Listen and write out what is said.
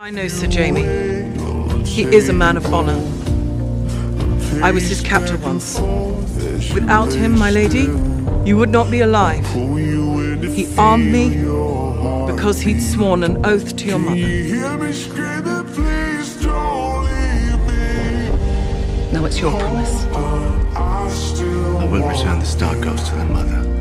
I know Sir Jamie. He is a man of honor. I was his captor once. Without him, my lady, you would not be alive. He armed me because he'd sworn an oath to your mother. Now it's your promise. I will return the Star Ghost to their mother.